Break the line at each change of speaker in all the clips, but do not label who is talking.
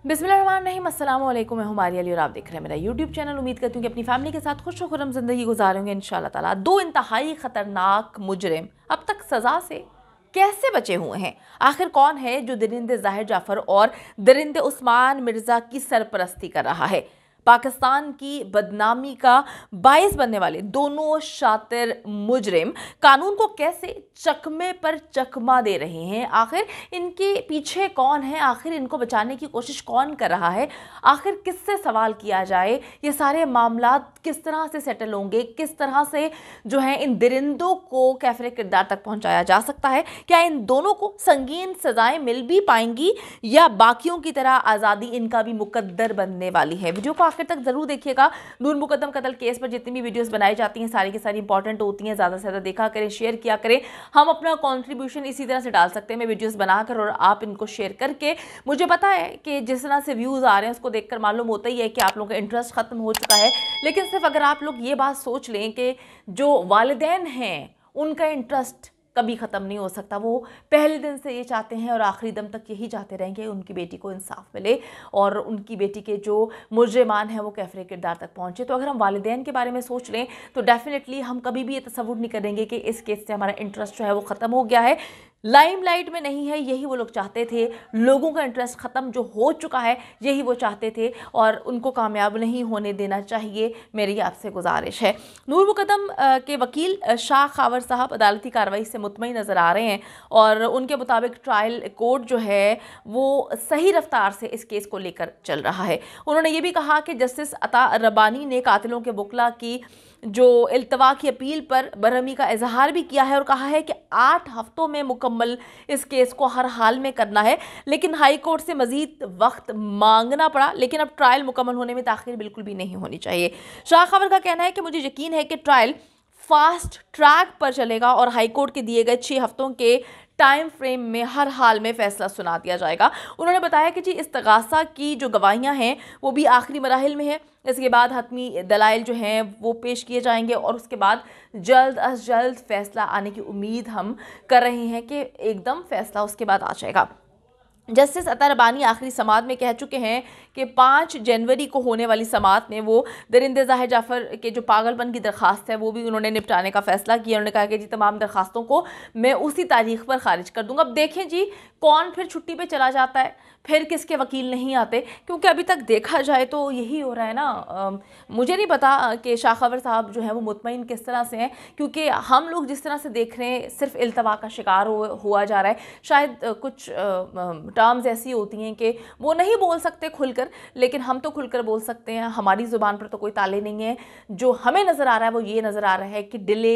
बिस्मिल्लाहिर्रहमानिर्रहीम, अस्सलाम वालेकुम। मैं हूं मारिया अली और आप देख रहे हैं मेरा यूट्यूब चैनल। उम्मीद करती हूँ कि अपनी फैमिली के साथ खुश खुर्रम ज़िंदगी गुजारेंगे इंशाल्लाह ताला। दो इंतहाई ख़तरनाक मुजरिम अब तक सज़ा से कैसे बचे हुए हैं? आखिर कौन है जो दरिंदे ज़ाहिर जाफ़र और दरिंदे उस्मान मिर्ज़ा की सरपरस्ती कर रहा है? पाकिस्तान की बदनामी का बायस बनने वाले दोनों शातिर मुजरिम कानून को कैसे चकमे पर चकमा दे रहे हैं? आखिर इनके पीछे कौन है? आखिर इनको बचाने की कोशिश कौन कर रहा है? आखिर किससे सवाल किया जाए? ये सारे मामला किस तरह से सेटल होंगे? किस तरह से जो है इन दरिंदों को कैफरे किरदार तक पहुंचाया जा सकता है? क्या इन दोनों को संगीन सजाएं मिल भी पाएंगी या बाकियों की तरह आज़ादी इनका भी मुकद्दर बनने वाली है? वीडियो को आखिर तक जरूर देखिएगा। नूर मुकद्दम कत्ल केस पर जितनी भी वीडियोस बनाई जाती हैं सारी की सारी इंपॉर्टेंट होती हैं। ज़्यादा से ज़्यादा देखा करें, शेयर किया करें। हम अपना कंट्रीब्यूशन इसी तरह से डाल सकते हैं, मैं वीडियोस बनाकर और आप इनको शेयर करके। मुझे पता है कि जिस तरह से व्यूज़ आ रहे हैं उसको देखकर मालूम होता ही है कि आप लोगों का इंटरेस्ट ख़त्म हो चुका है। लेकिन सिर्फ अगर आप लोग ये बात सोच लें कि जो वालिदैन हैं उनका इंटरेस्ट कभी ख़त्म नहीं हो सकता। वो पहले दिन से ये चाहते हैं और आखिरी दम तक यही चाहते रहेंगे उनकी बेटी को इंसाफ मिले और उनकी बेटी के जो मुजरिमान हैं वो कैफरे किरदार तक पहुँचे। तो अगर हम वालिदैन के बारे में सोच लें तो डेफिनेटली हम कभी भी ये तसव्वुर नहीं करेंगे कि इस केस से हमारा इंटरेस्ट जो है वो ख़त्म हो गया है, लाइमलाइट में नहीं है। यही वो लोग चाहते थे। लोगों का इंटरेस्ट ख़त्म जो हो चुका है यही वो चाहते थे और उनको कामयाब नहीं होने देना चाहिए, मेरी आपसे गुजारिश है। नूर मुकदम के वकील शाह खावर साहब अदालती कार्रवाई से मुतमईन नज़र आ रहे हैं और उनके मुताबिक ट्रायल कोर्ट जो है वो सही रफ्तार से इस केस को लेकर चल रहा है। उन्होंने ये भी कहा कि जस्टिस अता रब्बानी ने कातिलों के वकला की जो इल्तवा की अपील पर बरहमी का इजहार भी किया है और कहा है कि 8 हफ्तों में मुकम्मल इस केस को हर हाल में करना है। लेकिन हाई कोर्ट से मजीद वक्त मांगना पड़ा, लेकिन अब ट्रायल मुकम्मल होने में ताख़ीर बिल्कुल भी नहीं होनी चाहिए। शाह खबर का कहना है कि मुझे यकीन है कि ट्रायल फास्ट ट्रैक पर चलेगा और हाई कोर्ट के दिए गए 6 हफ्तों के टाइम फ्रेम में हर हाल में फैसला सुना दिया जाएगा। उन्होंने बताया कि जी इस्तगासा की जो गवाहियां हैं वो भी आखिरी मराहिल में है। इसके बाद हतमी दलाइल जो हैं वो पेश किए जाएंगे और उसके बाद जल्द अज जल्द फैसला आने की उम्मीद हम कर रहे हैं कि एकदम फैसला उसके बाद आ जाएगा। जस्टिस अता रब्बानी आखिरी समाअत में कह चुके हैं कि 5 जनवरी को होने वाली समाअत में वो दरिंदे ज़ाहिर जाफ़र के जो पागलपन की दरख्वास्त है वो भी उन्होंने निपटाने का फ़ैसला किया। उन्होंने कहा कि जी तमाम दरख्वास्तों को मैं उसी तारीख पर ख़ारिज कर दूंगा। अब देखें जी कौन फिर छुट्टी पे चला जाता है, फिर किसके वकील नहीं आते, क्योंकि अभी तक देखा जाए तो यही हो रहा है ना। मुझे नहीं पता कि शाह खबर साहब जो है वो मुतमईन किस तरह से हैं, क्योंकि हम लोग जिस तरह से देख रहे हैं सिर्फ इल्तवा का शिकार हुआ जा रहा है। शायद कुछ टर्म्स ऐसी होती हैं कि वो नहीं बोल सकते खुलकर, लेकिन हम तो खुलकर बोल सकते हैं। हमारी ज़ुबान पर तो कोई ताले नहीं है। जो हमें नज़र आ रहा है वो ये नज़र आ रहा है कि डिले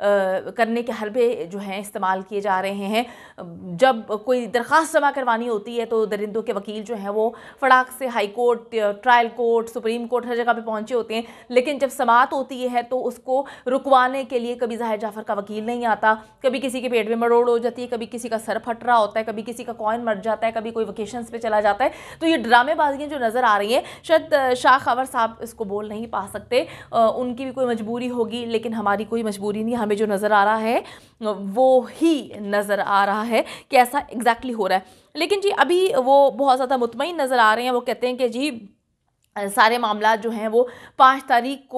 करने के हरबे जो हैं इस्तेमाल किए जा रहे हैं। जब कोई दरख्वास्त जमा करवानी होती है तो दरिंदों के वकील जो हैं वो फटाक से high court, trial court, supreme court हर जगह पे पहुंचे होते हैं। लेकिन जब समाअत होती है तो उसको रुकवाने के लिए कभी ज़ाहिर जाफ़र का वकील नहीं आता, कभी किसी के पेट में मरोड़ हो जाती है, कभी किसी का सर फट रहा होता है, कभी किसी का कॉइन मर जाता है, कभी कोई वेकेशंस पे चला जाता है। तो ये ड्रामेबाजियाँ जो नज़र आ रही हैं, शायद शाह खबर साहब इसको बोल नहीं पा सकते, उनकी भी कोई मजबूरी होगी, लेकिन हमारी कोई मजबूरी नहीं। हमें जो नज़र आ रहा है वो ही नज़र आ रहा है कि ऐसा एग्जैक्टली हो रहा है। लेकिन जी अभी वो बहुत ज़्यादा मुतमईन नज़र आ रहे हैं। वो कहते हैं कि जी सारे मामला जो हैं वो 5 तारीख को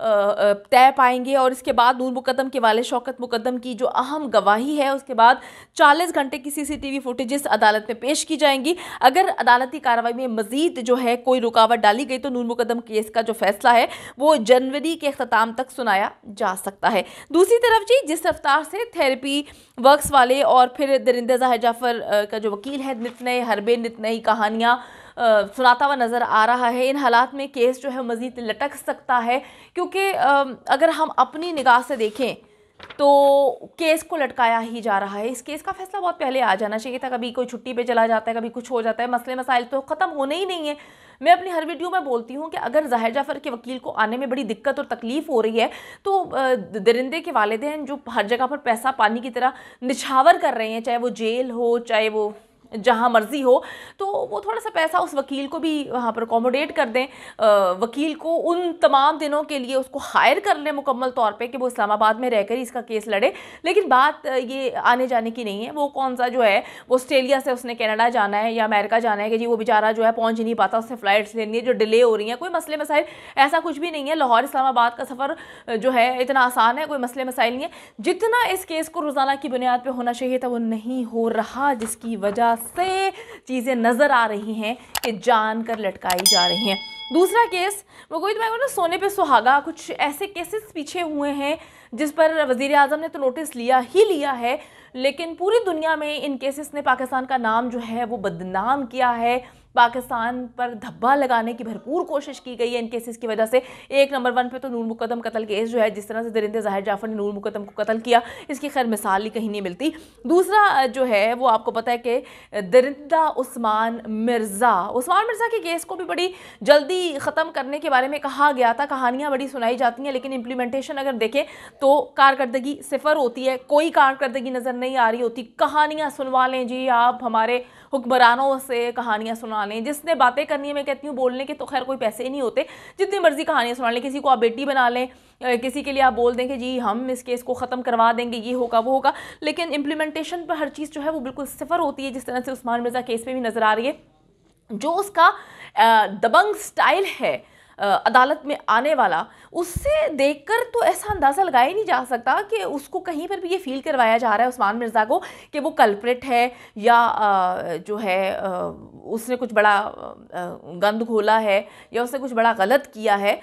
तय पाएंगे और इसके बाद नूर मुकद्दम के वाले शौकत मुकद्दम की जो अहम गवाही है उसके बाद 40 घंटे की CCTV फुटेजेस अदालत में पेश की जाएंगी। अगर अदालती कार्रवाई में मजीद जो है कोई रुकावट डाली गई तो नूर मुकद्दम केस का जो फैसला है वो जनवरी के अख्ताम तक सुनाया जा सकता है। दूसरी तरफ जी जिस रफ्तार से थेरेपी वर्क्स वाले और फिर दरिंदे ज़ाहिर जाफ़र का जो वकील है नित नए हरबे, नित नई कहानियाँ सुनाता हुआ नज़र आ रहा है, इन हालात में केस जो है मज़ीद लटक सकता है। क्योंकि अगर हम अपनी निगाह से देखें तो केस को लटकाया ही जा रहा है। इस केस का फैसला बहुत पहले आ जाना चाहिए था। कभी कोई छुट्टी पे चला जाता है, कभी कुछ हो जाता है, मसले मसाइल तो ख़त्म होने ही नहीं है। मैं अपनी हर वीडियो में बोलती हूँ कि अगर ज़ाहिर जाफ़र के वकील को आने में बड़ी दिक्कत और तकलीफ़ हो रही है तो दरिंदे के वालिदैन जो हर जगह पर पैसा पानी की तरह निछावर कर रहे हैं, चाहे वो जेल हो, चाहे वो जहाँ मर्जी हो, तो वो थोड़ा सा पैसा उस वकील को भी वहाँ पर अकोमोडेट कर दें, वकील को उन तमाम दिनों के लिए उसको हायर कर लें मुकम्मल तौर पे कि वो इस्लामाबाद में रहकर ही इसका केस लड़े। लेकिन बात ये आने जाने की नहीं है, वो कौन सा जो है वो ऑस्ट्रेलिया से उसने कनाडा जाना है या अमेरिका जाना है कि जी वो बेचारा जो है पहुँच नहीं पाता, उससे फ़्लाइट्स लेनी है जो डिले हो रही हैं, कोई मसले मसाइल ऐसा कुछ भी नहीं है। लाहौर इस्लामाबाद का सफ़र जो है इतना आसान है, कोई मसले मसाइल नहीं है। जितना इस केस को रोज़ाना की बुनियाद पर होना चाहिए था वो नहीं हो रहा, जिसकी वजह से चीज़ें नज़र आ रही हैं कि जान कर लटकाई जा रही हैं। दूसरा केस वो कोई ना सोने पे सुहागा, कुछ ऐसे केसेस पीछे हुए हैं जिस पर वज़ीर आज़म ने तो नोटिस लिया ही लिया है, लेकिन पूरी दुनिया में इन केसेस ने पाकिस्तान का नाम जो है वो बदनाम किया है। पाकिस्तान पर धब्बा लगाने की भरपूर कोशिश की गई है इन केसेस की वजह से। एक नंबर 1 पे तो नूर मुकदम कत्ल केस जो है, जिस तरह से दरिंदे ज़ाहिर जाफ़र ने नूर मुकदम को कत्ल किया, इसकी खैर मिसाल ही कहीं नहीं मिलती। दूसरा जो है वो आपको पता है कि दरिंदा उस्मान मिर्ज़ा के केस को भी बड़ी जल्दी ख़त्म करने के बारे में कहा गया था। कहानियाँ बड़ी सुनाई जाती हैं, लेकिन इम्प्लीमेंटेशन अगर देखें तो कारकर्दगी सिफर होती है, कोई कारकर्दगी नज़र नहीं आ रही होती। कहानियाँ सुनवा लें जी आप, हमारे हुक्मरानों से कहानियाँ सुना लें, जिसने बातें करनी है, मैं कहती हूँ बोलने के तो खैर कोई पैसे ही नहीं होते, जितनी मर्जी कहानियाँ सुना लें। किसी को आप बेटी बना लें, किसी के लिए आप बोल दें कि जी हम इस केस को ख़त्म करवा देंगे, ये होगा वो होगा, लेकिन इम्प्लीमेंटेशन पर हर चीज़ जो है वो बिल्कुल सिफर होती है, जिस तरह से उस्मान मिर्ज़ा केस में भी नज़र आ रही है। जो उसका दबंग स्टाइल है अदालत में आने वाला, उससे देखकर तो ऐसा अंदाज़ा लगाया ही नहीं जा सकता कि उसको कहीं पर भी ये फील करवाया जा रहा है उस्मान मिर्ज़ा को कि वो कल्प्रिट है या जो है उसने कुछ बड़ा गंद घोला है या उसने कुछ बड़ा गलत किया है।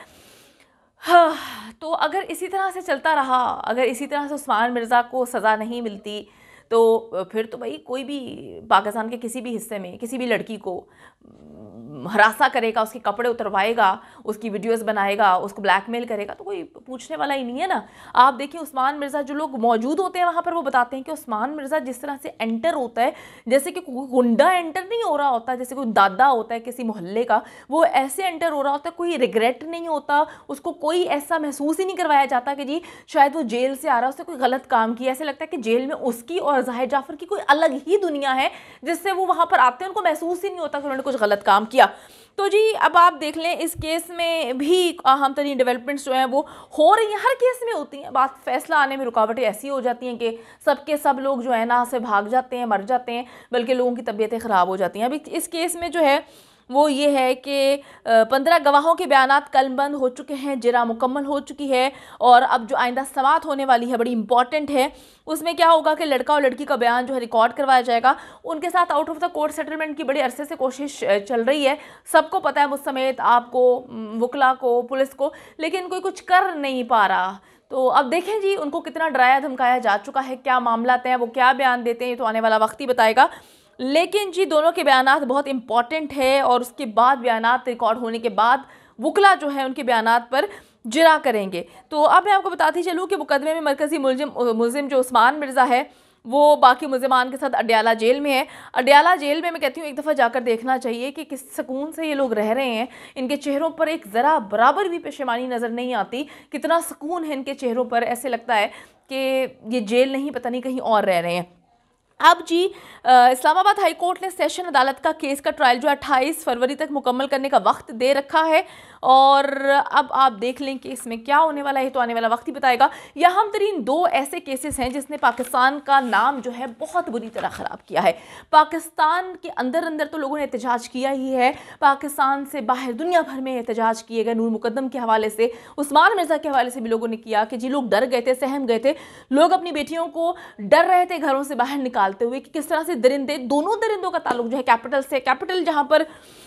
हाँ, तो अगर इसी तरह से चलता रहा, अगर इसी तरह से उस्मान मिर्ज़ा को सज़ा नहीं मिलती, तो फिर तो भाई कोई भी पाकिस्तान के किसी भी हिस्से में किसी भी लड़की को हरासा करेगा, उसके कपड़े उतरवाएगा, उसकी वीडियोस बनाएगा, उसको ब्लैकमेल करेगा, तो कोई पूछने वाला ही नहीं है ना। आप देखिए उस्मान मिर्ज़ा, जो लोग मौजूद होते हैं वहाँ पर, वो बताते हैं कि उस्मान मिर्ज़ा जिस तरह से एंटर होता है, जैसे कि कोई गुंडा एंटर नहीं हो रहा होता, जैसे कोई दादा होता है किसी मोहल्ले का, वो ऐसे एंटर हो रहा होता है, कोई रिग्रेट नहीं होता, उसको कोई ऐसा महसूस ही नहीं करवाया जाता कि जी शायद वो जेल से आ रहा है, उसने कोई गलत काम किया। ऐसे लगता है कि जेल में उसकी और ज़ाहिर जाफ़र की कोई अलग ही दुनिया है, जिससे वो वहाँ पर आते हैं, उनको महसूस ही नहीं होता कि उन्होंने कुछ गलत काम किया। तो जी अब आप देख लें, इस केस में भी अहम तरीन डेवलपमेंट्स जो हैं वो हो रही हैं, हर केस में होती हैं। बात फैसला आने में रुकावटें ऐसी हो जाती हैं कि सबके सब लोग जो है ना से भाग जाते हैं, मर जाते हैं, बल्कि लोगों की तबीयतें ख़राब हो जाती हैं। अभी इस केस में जो है वो ये है कि 15 गवाहों के बयानात कलमबंद हो चुके हैं, जिरा मुकम्मल हो चुकी है, और अब जो आइंदा समाअत होने वाली है बड़ी इंपॉर्टेंट है। उसमें क्या होगा कि लड़का और लड़की का बयान जो है रिकॉर्ड करवाया जाएगा। उनके साथ out of the court settlement की बड़ी अरसे से कोशिश चल रही है, सबको पता है, मुझ समेत आपको, वकला को, पुलिस को, लेकिन कोई कुछ कर नहीं पा रहा। तो अब देखें जी उनको कितना डराया धमकाया जा चुका है, क्या मामला हैं, वो क्या बयान देते हैं, तो आने वाला वक्त ही बताएगा। लेकिन जी दोनों के बयानात बहुत इंपॉर्टेंट है, और उसके बाद बयानात रिकॉर्ड होने के बाद वकला जो है उनके बयानात पर जिरा करेंगे। तो अब मैं आपको बताती चलूँ कि मुकदमे में मरकज़ी मुलजिम जो उस्मान मिर्ज़ा है वो बाकी मुलजिमान के साथ अडयाला जेल में है। अडयाला जेल में मैं कहती हूँ एक दफ़ा जाकर देखना चाहिए कि किस सुकून से ये लोग रह रहे हैं। इनके चेहरों पर एक ज़रा बराबर भी पेशेमानी नज़र नहीं आती, कितना सुकून है इनके चेहरों पर, ऐसे लगता है कि ये जेल नहीं, पता नहीं कहीं और रह रहे हैं। अब जी इस्लामाबाद हाई कोर्ट ने सेशन अदालत का केस का ट्रायल जो 28 फरवरी तक मुकम्मल करने का वक्त दे रखा है, और अब आप देख लें कि इसमें क्या होने वाला है, तो आने वाला वक्त ही बताएगा। यह अहम तरीन 2 ऐसे केसेस हैं जिसने पाकिस्तान का नाम जो है बहुत बुरी तरह ख़राब किया है। पाकिस्तान के अंदर अंदर तो लोगों ने एहतजाज किया ही है, पाकिस्तान से बाहर दुनिया भर में एहतजाज किए गए। नूर मुकदम के हवाले से, उस्मान मिर्ज़ा के हवाले से भी लोगों ने किया कि जी लोग डर गए थे, सहम गए थे, लोग अपनी बेटियों को डर रहे थे घरों से बाहर निकालते हुए कि किस तरह से दोनों दरिंदों का ताल्लुक जो है कैपिटल से, कैपिटल जहाँ पर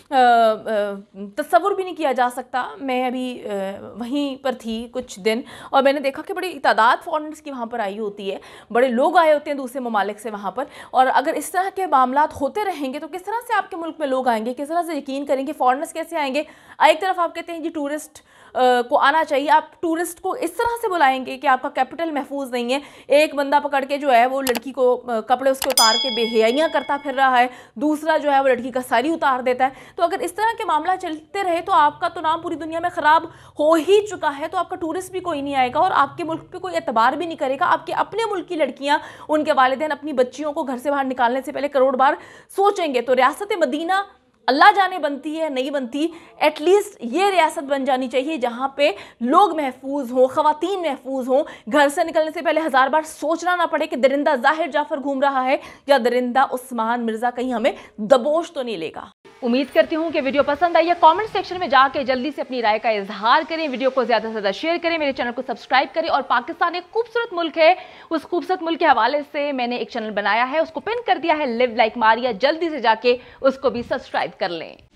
तस्वुर भी नहीं किया जा सकता। मैं अभी वहीं पर थी कुछ दिन, और मैंने देखा कि बड़ी तादाद फॉरेनर्स की वहाँ पर आई होती है, बड़े लोग आए होते हैं दूसरे ममालिक से वहाँ पर। और अगर इस तरह के मामलात होते रहेंगे तो किस तरह से आपके मुल्क में लोग आएंगे, किस तरह से यकीन करेंगे, फॉरेनर्स कैसे आएंगे। एक तरफ आप कहते हैं जी टूरिस्ट को आना चाहिए, आप टूरिस्ट को इस तरह से बुलाएंगे कि आपका कैपिटल महफूज नहीं है। एक बंदा पकड़ के जो है वो लड़की को कपड़े उसके उतार के बेहयाइयाँ करता फिर रहा है, दूसरा जो है वो लड़की का साड़ी उतार देता है। तो अगर इस तरह के मामला चलते रहे तो आपका तो नाम पूरी दुनिया में ख़राब हो ही चुका है, तो आपका टूरिस्ट भी कोई नहीं आएगा और आपके मुल्क पे कोई एतबार भी नहीं करेगा। आपके अपने मुल्क की लड़कियां, उनके वालिदैन अपनी बच्चियों को घर से बाहर निकालने से पहले करोड़ बार सोचेंगे। तो रियासत मदीना अल्लाह जाने बनती है नहीं बनती, एटलीस्ट ये रियासत बन जानी चाहिए जहाँ पे लोग महफूज हों, ख़वातीन महफूज हों, घर से निकलने से पहले 1000 बार सोचना ना पड़े कि दरिंदा ज़ाहिर जाफर घूम रहा है या दरिंदा उस्मान मिर्ज़ा कहीं हमें दबोच तो नहीं लेगा। उम्मीद करती हूँ कि वीडियो पसंद आई है। कमेंट सेक्शन में जाके जल्दी से अपनी राय का इजहार करें, वीडियो को ज़्यादा से ज़्यादा शेयर करें, मेरे चैनल को सब्सक्राइब करें। और पाकिस्तान एक खूबसूरत मुल्क है, उस खूबसूरत मुल्क के हवाले से मैंने एक चैनल बनाया है, उसको पिन कर दिया है, लिव लाइक मारिया, जल्दी से जाके उसको भी सब्सक्राइब कर लें।